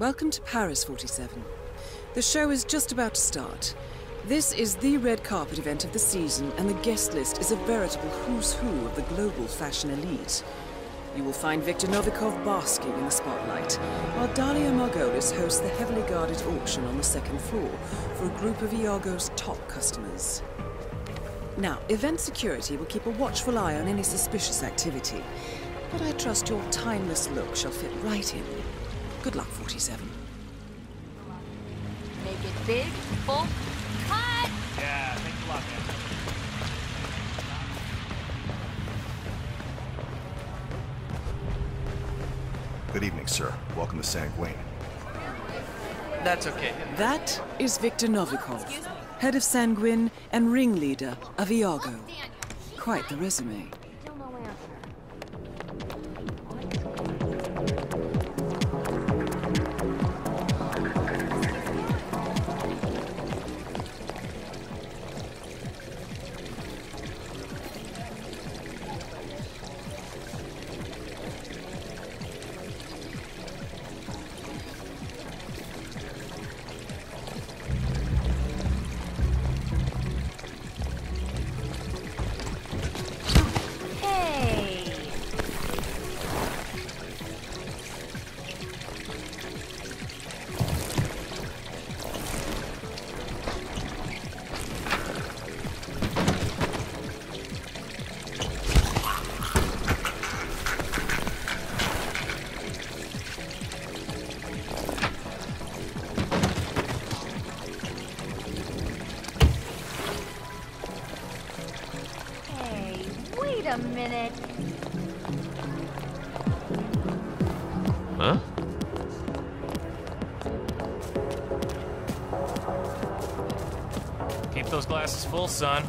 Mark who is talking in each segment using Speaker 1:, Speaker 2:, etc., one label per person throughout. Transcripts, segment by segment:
Speaker 1: Welcome to Paris, 47. The show is just about to start. This is the red carpet event of the season, and the guest list is a veritable who's who of the global fashion elite. You will find Viktor Novikov basking in the spotlight, while Dalia Margolis hosts the heavily guarded auction on the second floor for a group of Iago's top customers. Now, event security will keep a watchful eye on any suspicious activity, but I trust your timeless look shall fit right in. Good luck, 47.
Speaker 2: Make it big, full, cut!
Speaker 3: Yeah, thanks a lot, man.
Speaker 4: Good evening, sir. Welcome to Sanguine.
Speaker 3: That's okay.
Speaker 1: That is Viktor Novikov, head of Sanguine and ringleader of Iago. Quite the resume.
Speaker 2: Still no answer. Wait a minute.
Speaker 3: Huh? Keep those glasses full, son.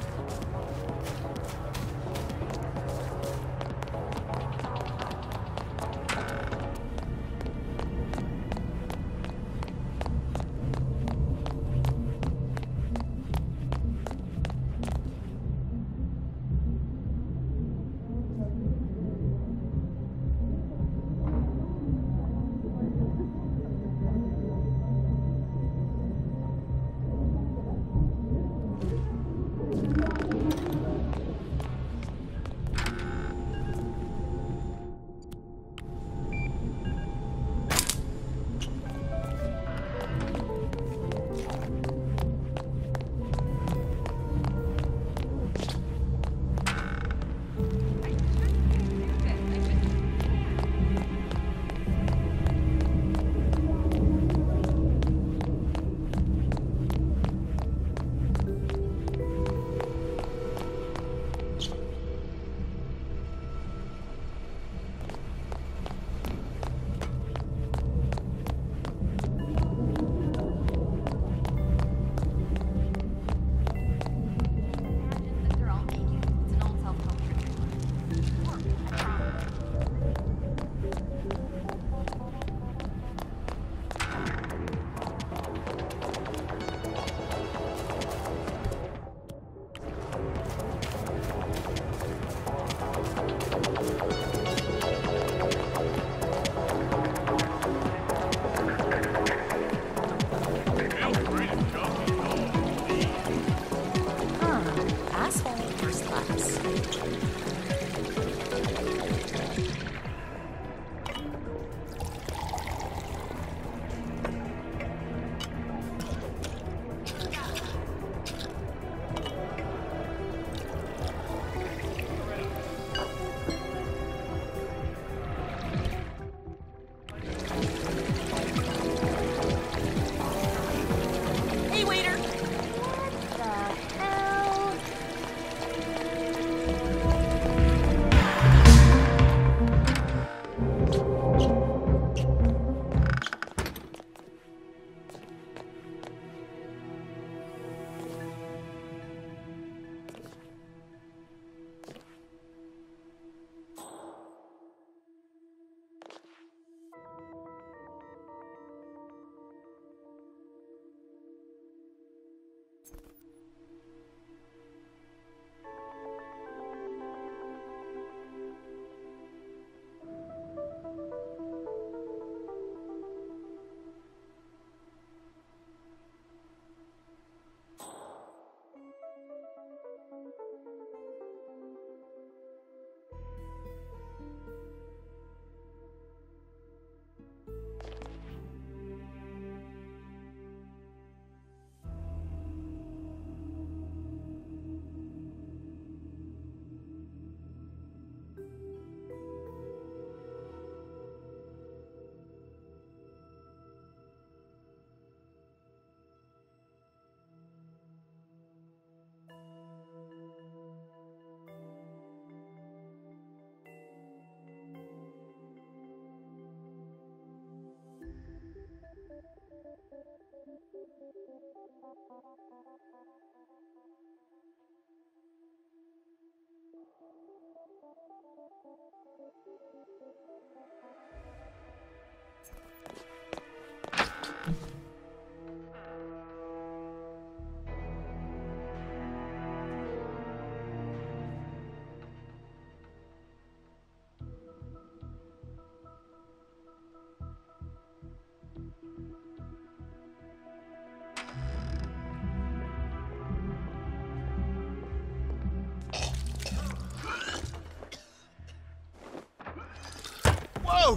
Speaker 4: Whoa!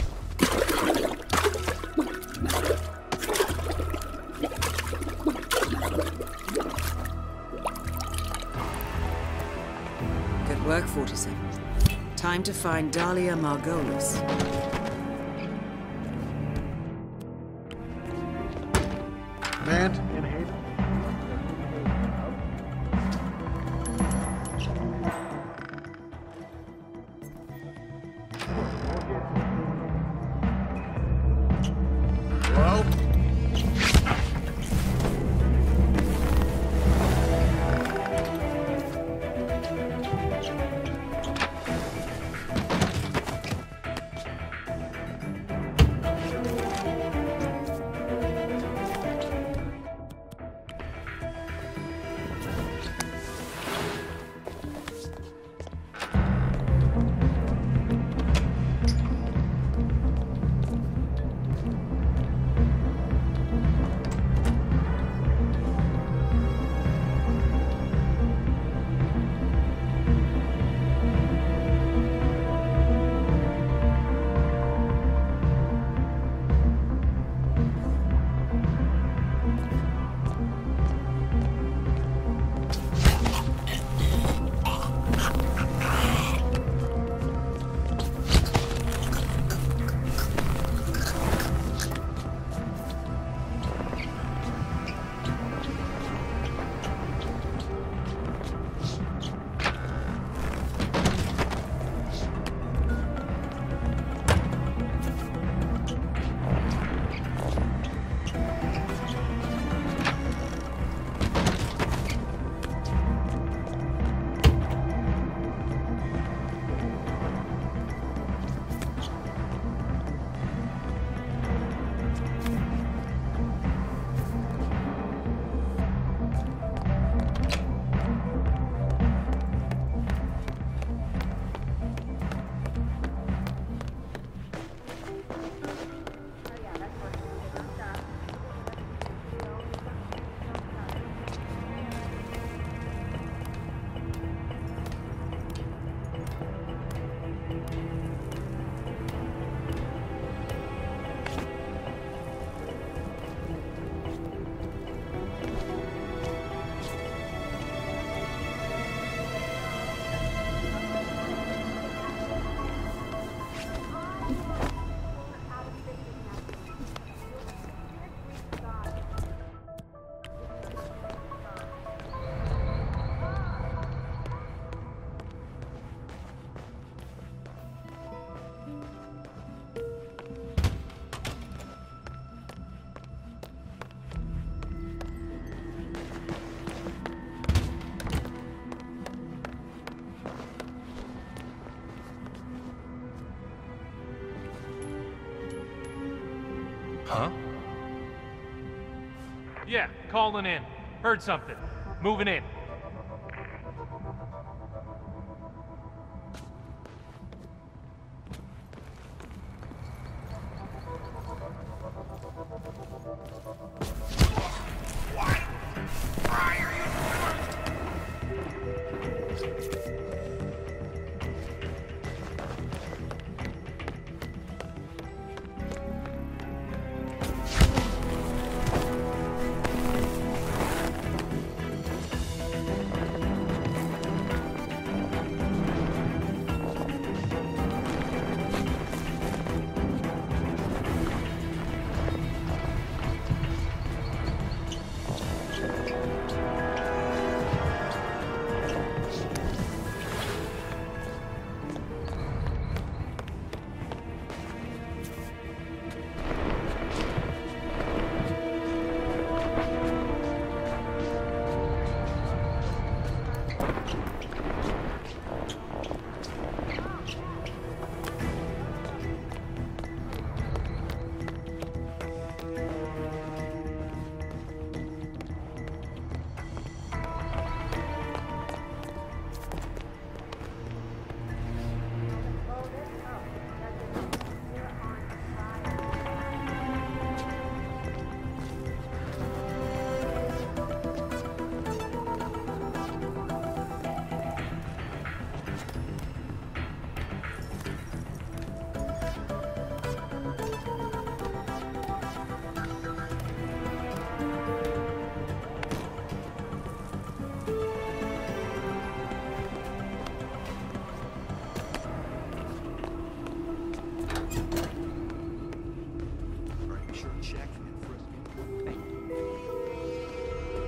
Speaker 1: Good work, 47. Time to find Dahlia Margolis.
Speaker 5: Command, in Haven.
Speaker 4: Hello?
Speaker 3: Huh? Yeah, calling in. Heard something. Moving in.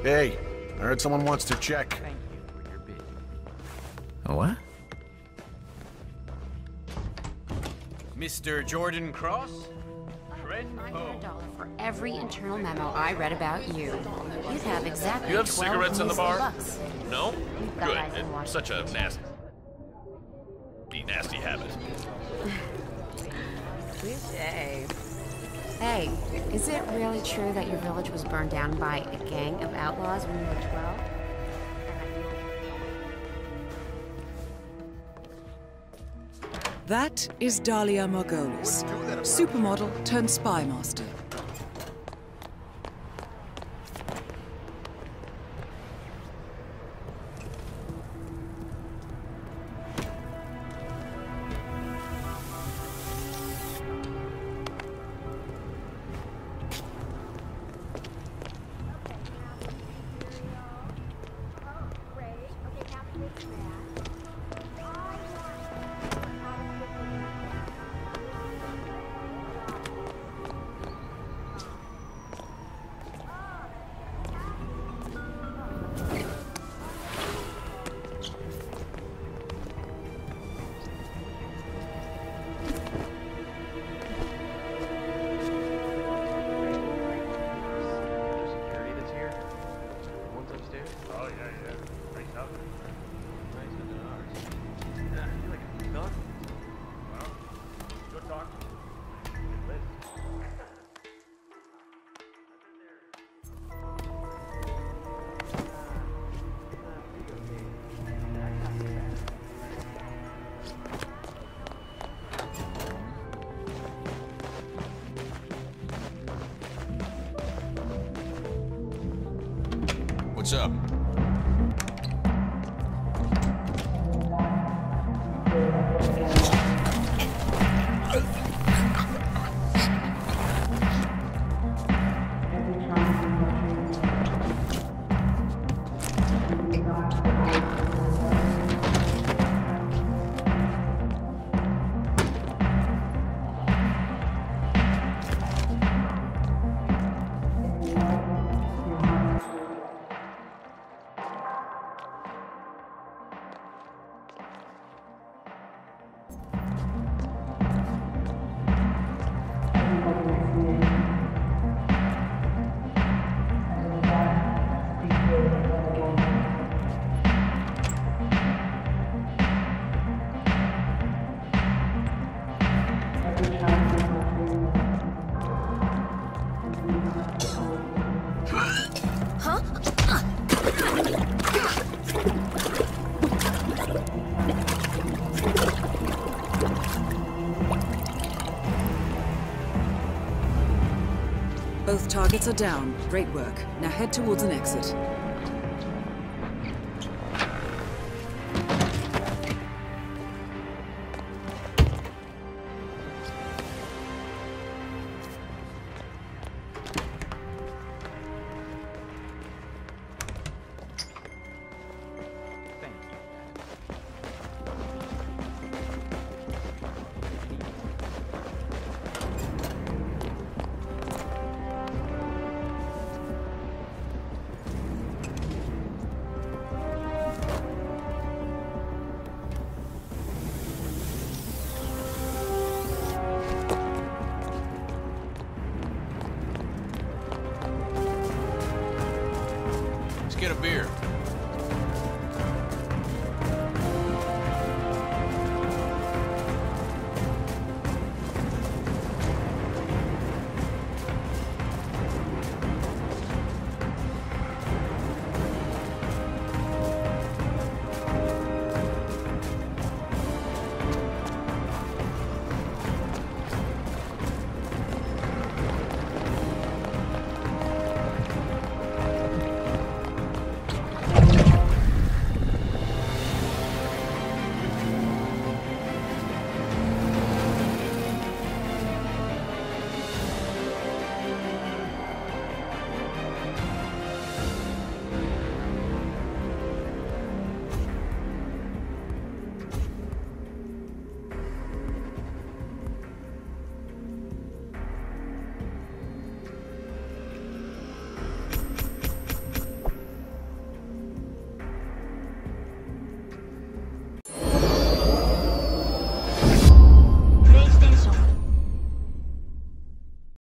Speaker 5: Hey, I heard someone wants to check.
Speaker 3: Thank you for your bid.
Speaker 6: A what?
Speaker 7: Mr. Jordan Cross? Friend?
Speaker 8: $500 for every internal memo I read about you. You'd have exactly
Speaker 6: You have
Speaker 8: 12
Speaker 6: cigarettes in the bar?
Speaker 8: bucks.
Speaker 6: No?
Speaker 8: You've got
Speaker 6: Good.
Speaker 8: eyes in
Speaker 6: It's
Speaker 8: Washington.
Speaker 6: such a nasty habit.
Speaker 8: Hey, is it really true that your village was burned down by a gang of outlaws when you were 12?
Speaker 1: That is Dahlia Margolis, supermodel turned spy master.
Speaker 3: Security that's here? One's upstairs? Oh, yeah. Nice up. Nicer than ours. Yeah, I feel like it's done. Well, go talk. Liz.
Speaker 6: What's up?
Speaker 1: Both targets are down. Great work. Now head towards an exit.
Speaker 3: Thank you.
Speaker 6: Let's get a beer.